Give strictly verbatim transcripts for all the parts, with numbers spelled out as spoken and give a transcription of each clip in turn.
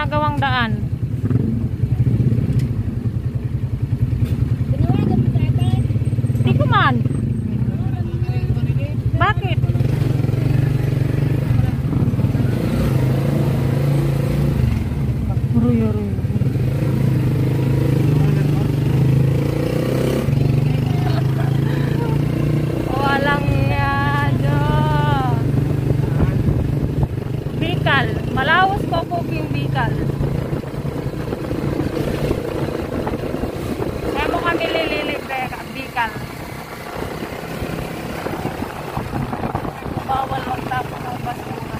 ginagawang daan. Hindi ko man. Bakit? Ruyo, ruyo. Walang yado. Bicol. Malawas po po yung Bicol. Kaya mo kami lililibre ka, Bicol. Bawal magtapon ng basura.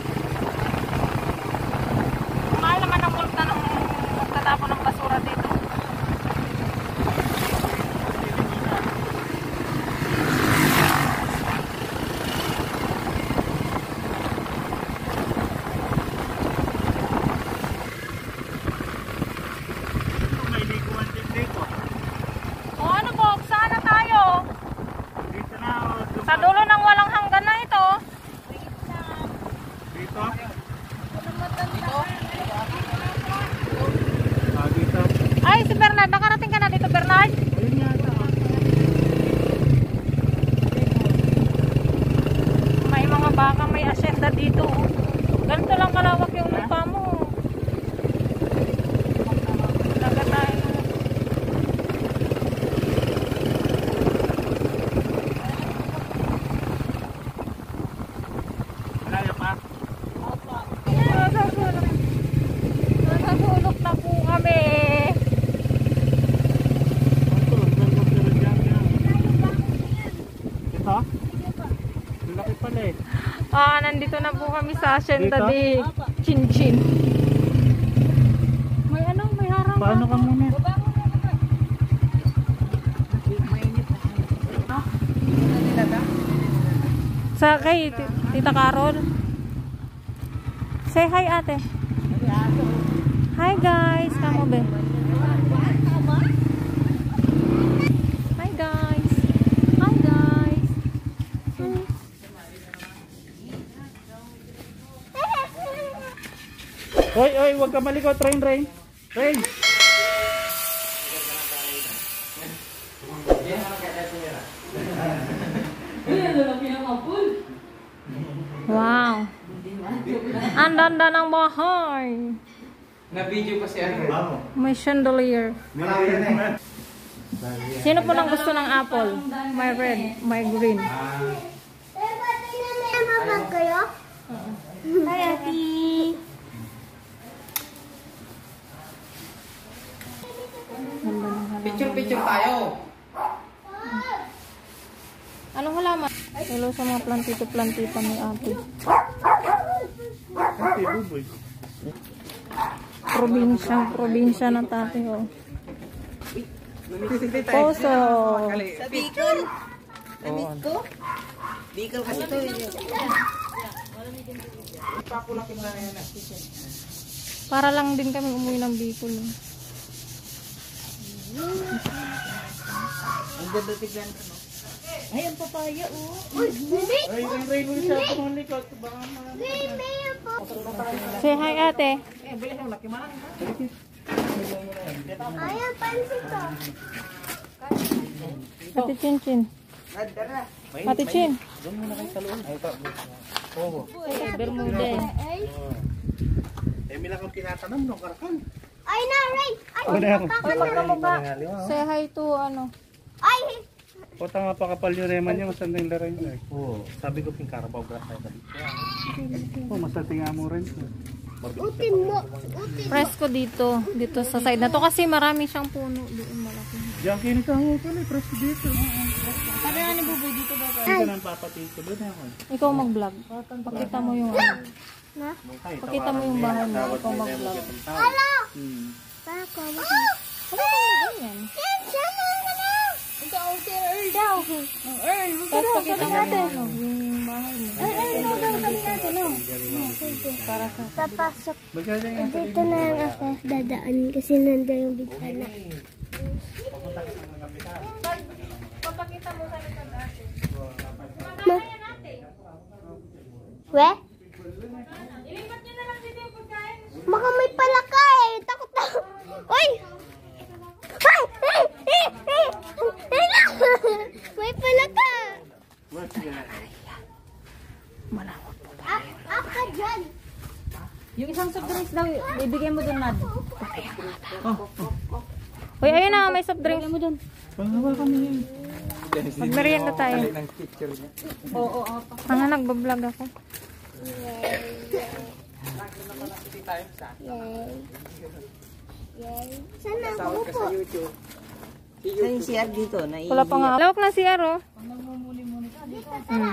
Mahal naman ang multa ng magtatapon ng basura dito. O ano po, saan na tayo? Sa dulo ng walang hanggan na ito. Dito? Ay, si Bernard. Nakarating ka na dito, Bernard? Ayun yata. May mga baka, may asyenda dito. Ganito lang kalawak yung lupa mo. Talaga tayo. Malayo pa? Nasa sulok. Nasa sulok na po kami. Ito? Laki pala eh. Ah, nandito na po kami sa asyenda Dito? di Chinchin. May ano, may harang. Paano ka muna? Sa kay T- Tita Carol. Say hi, ate. Hi guys, kamo be. Hi guys. Hi guys. Hmm. Oy, oy, huwag ka malikot. Rain, rain. Rain. Wow. Ang ganda ng bahay. Na-video pa si ano. May chandelier. Sino po nang gusto ng apple? May red, may green. Hi, Ati. Picture-picture tayo. Anong halaman? Hello sa mga plantito-plantita ni ate. Ate, buboy. Probinsya, probinsya na tate, oh. Poso. Sa Bicol. Na-meet ko. Bicol kasi ito. Para lang din kami umuwi ng Bicol. Eh. Ang ganda tignan ko, no? Ay, ang papaya, oh. Ay, rain, rain mo siya ako malikot. Baka Say hi, ate. Ayan, pansit ko. Ate Chin Chin. Ate Chin. doon muna kayo sa loob. Ay, ito. Oo. Bermude. Eh, may lang kang tinatanam, no? Karakan. Ay, na, Ray. Ay, Magkamukha. Say hi to, ano. ay. O, tanga pa kapal yung reman yung sandang laro yun. Oo. Sabi ko, pingkarabaw grass tayo dali. Oo, masating mo rin. Utin mo. Utin. Presko dito. Dito sa side na to. Kasi marami siyang puno. Doon malaki. Diyan kinita mo pala, presto dito. Sabi nga ni Buboy dito daw. Ito nang papatito. Doon ako. Ikaw mag-vlog. Pakita mo yung ano. Na? Pakita mo yung bahay mo. Ikaw mag-vlog. Hello. Hmm. Tako. Ano ba ganyan? Yan, sama ka na. Ikaw, si Earl daw. Ang Earl. Tapos pakita natin. Yung bahay mo. Ay, Earl, ikaw daw kami natin, no? Para sa... Papasok. Magkala yung Dito na lang ako dadaan kasi nandiyan yung bintana. Papakita mo sa likod ate. Ma? We? Ilipat nyo na lang dito yung pagkain. Baka may palaka eh. drinks daw. Ibigay mo dun, Mad. Uy, ayun na, may soft drinks. Ibigay mo dun. Pangawa kami yan. Magmerienda tayo. Oo, oo. Ano, nagbablog ako. Sana ako po. Sa yung C R dito. Wala pa nga. Lawak na si Aro. Hmm.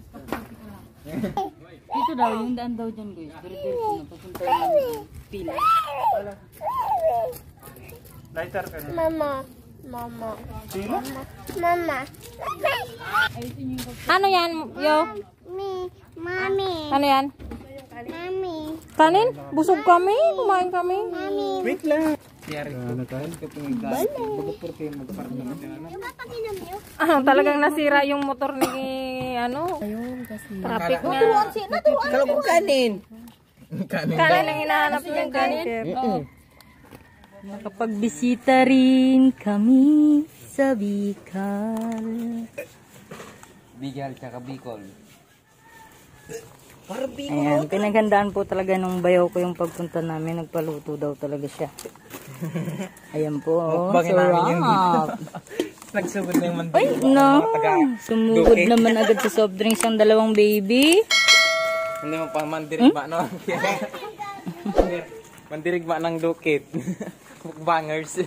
Dito daw, yung daan daw dyan, guys. Dire-diretso na. Papunta yung pila. Lighter ka na. Mama. Mama. Sino? Mama. Ano yan, yo? Mi. Mami. Ano yan? Mami. Kanin? Busog kami. Kumain kami. Mami. Wait lang. Ano tayo? Ah, talagang nasira yung motor ni ano. Traffic nga. Kalau ko kanin. Kanin ang hinahanap yung kanin. Nakapagbisita rin kami sa Bicol. Bicol tsaka Bicol. Ayan, pinagandaan po talaga nung bayaw ko yung pagpunta namin. Nagpaluto daw talaga siya. Ayan po. Oh, sarap. Nagsugod na yung mandiri. Ay, no. Sumugod naman agad sa soft drinks ang dalawang baby. Hindi mo pa mandirig ba, no? Mandirig ba ng dukit? Bangers.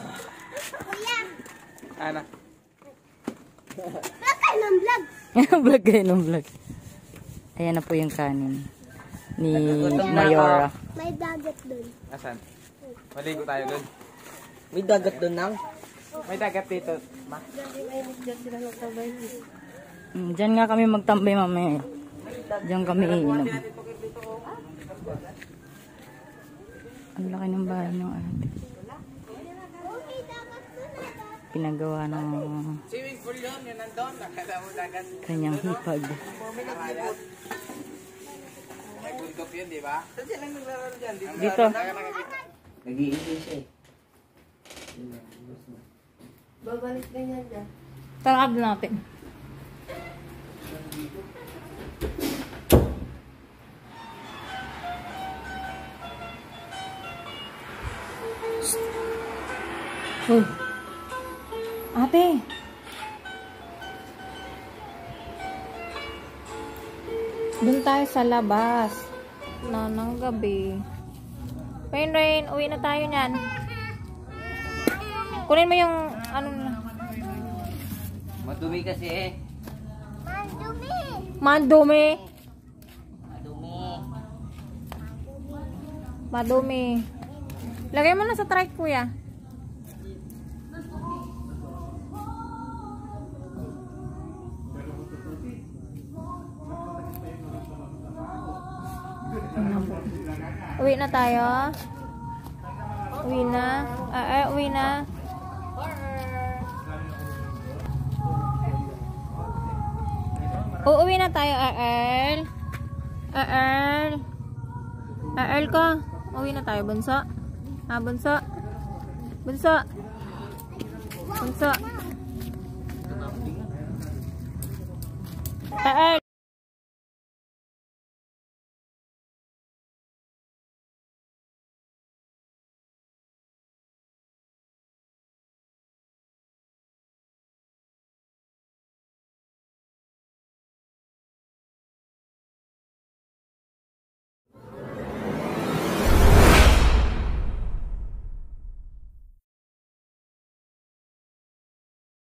Ana. Vlog kayo ng vlog. Ayan na po yung kanin ni Mayora. May dagat dun. Asan? Maligo tayo doon. May dagat doon nang? May dagat dito. Ma? Mm, Diyan nga kami magtambay mamaya. Diyan kami iinom. Ang laki ng bahay ng ate. Pinagawa ng Swimming pool yun, yun nandun. Nakala mo dagat. kanyang hipag. May bundok yun, di ba? Saan siya lang naglalaro dyan? Dito. Nag-iisip siya eh. Tarab natin. Uy. Ate. Doon tayo sa labas. Na ng gabi. Rain, Rain, uwi na tayo niyan. Kunin mo yung ano na. Madumi kasi eh. Madumi. Madumi. Madumi. Lagay mo na sa trike, kuya. Uwi na tayo. Uwi na. Ah, eh, uwi na. Uuwi na tayo, Earl. Earl. Earl ko. Uwi na tayo, bunso. Ah, bunso. Bunso. Bunso. Earl.